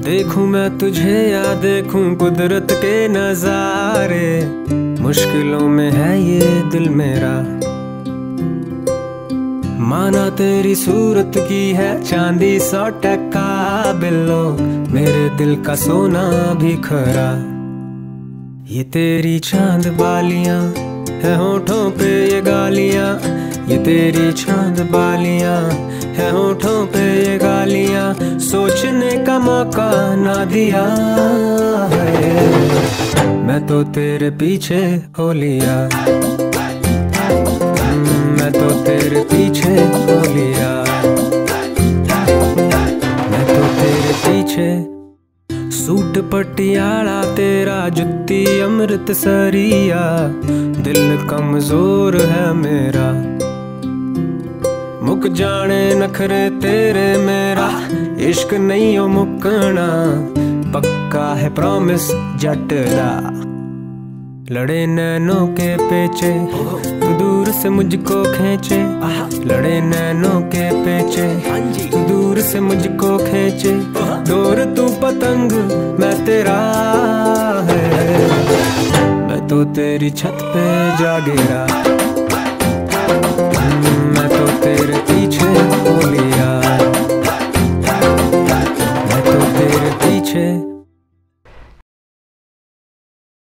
देखूं मैं तुझे या देखूं कुदरत के नजारे, मुश्किलों में है ये दिल मेरा। माना तेरी सूरत की है चांदी 100% बिल्लो, मेरे दिल का सोना भी खरा। ये तेरी चांद बालियां है होठों पे ये गालियां, ये तेरी चांद बालियां है होठों पे ये गालियां, सोचने का मौका ना दिया है। मैं तो तेरे पीछे हो लिया, मैं तो तेरे पीछे हो लिया, मैं तो तेरे पीछे। सूट पटियाला तेरा जुत्ती अमृतसरिया, दिल कमजोर है मेरा। मुक जाने नखरे तेरे मेरा, इश्क नहीं हो मुकना, पक्का है प्रॉमिस जट दा। लड़े नैनों के पेचे तू दूर से मुझको खींचे, लड़े नैनों के पेचे तू दूर से मुझको खींचे। डोर तू पतंग मैं तेरा है, मैं तो तेरी छत पे जा गिरा।